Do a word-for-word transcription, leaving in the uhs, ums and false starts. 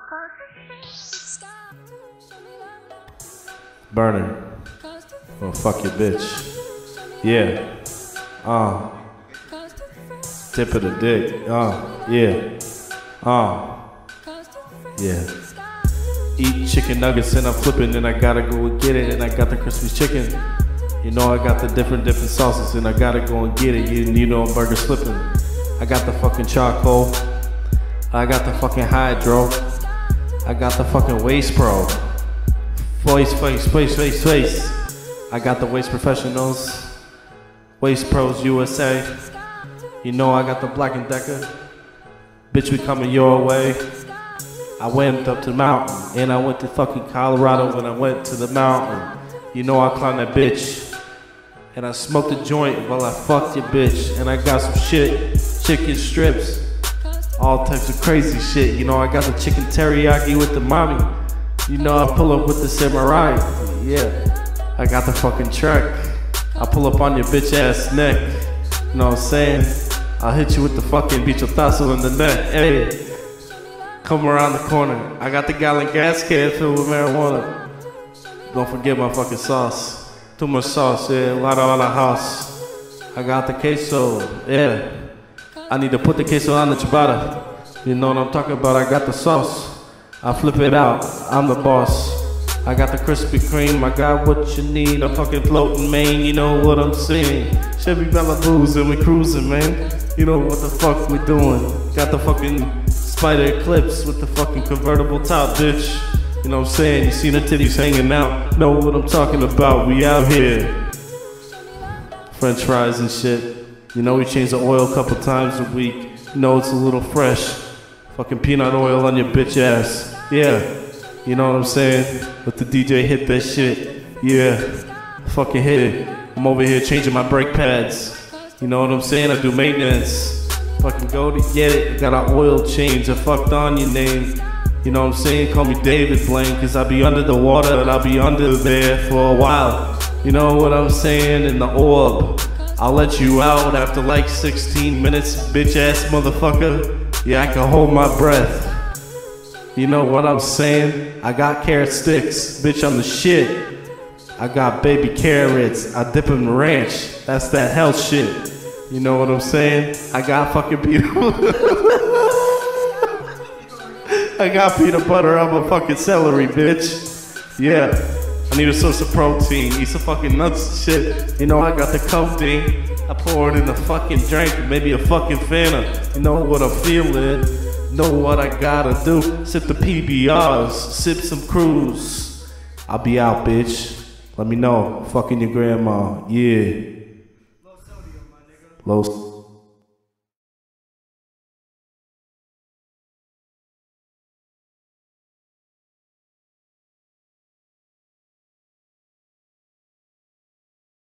Burner. Oh, fuck your bitch. Yeah. Uh. Tip of the dick. Uh. Yeah. Uh. Yeah. Eat chicken nuggets and I'm flipping and I gotta go and get it and I got the crispy chicken. You know I got the different different sauces and I gotta go and get it. You, you know I'm burger slipping. I got the fucking charcoal. I got the fucking hydro. I got the fucking waste pro. Face, face, face, face, face. I got the Waste Professionals. Waste Pros U S A. You know I got the Black and Decker. Bitch, we coming your way. I went up to the mountain and I went to fucking Colorado when I went to the mountain. You know I climbed that bitch. And I smoked a joint while I fucked your bitch. And I got some shit, chicken strips, all types of crazy shit. You know I got the chicken teriyaki with the mommy. You know I pull up with the samurai. Yeah, I got the fucking truck. I pull up on your bitch ass neck. You know what I'm saying? I'll hit you with the fucking bichotazo in the neck. Hey, come around the corner. I got the gallon gas can filled with marijuana. Don't forget my fucking sauce. Too much sauce, yeah, a lot on the house. I got the queso, yeah. I need to put the queso on the ciabatta. You know what I'm talking about, I got the sauce. I flip it out, I'm the boss. I got the Krispy Kreme, I got what you need. I'm fucking floating, man, you know what I'm saying. Chevy Malibu's and we cruising, man. You know what the fuck we doing. Got the fucking Spider Eclipse with the fucking convertible top, bitch. You know what I'm saying? You see the titties hanging out. Know what I'm talking about, we out here. French fries and shit. You know we change the oil a couple times a week. You know it's a little fresh. Fucking peanut oil on your bitch ass. Yeah, you know what I'm saying? Let the D J hit that shit. Yeah, fucking hit it. I'm over here changing my brake pads. You know what I'm saying? I do maintenance. Fucking go to get it. Got an oil change. I fucked on your name. You know what I'm saying? Call me David Blaine, cause I'll be under the water and I'll be under there for a while. You know what I'm saying? In the orb. I'll let you out after like sixteen minutes, bitch ass motherfucker. Yeah, I can hold my breath. You know what I'm saying? I got carrot sticks, bitch, I'm the shit. I got baby carrots, I dip them in ranch. That's that health shit. You know what I'm saying? I got fucking peanut I got peanut butter on my fucking celery, bitch. Yeah, I need a source of protein, eat some fucking nuts and shit. You know I got the codeine. I pour it in a fucking drink, maybe a fucking Fanta. You know what I'm feeling, know what I gotta do. Sip the P B Rs, sip some cruise. I'll be out, bitch. Let me know. Fucking your grandma, yeah. Low sodium, my nigga. Low.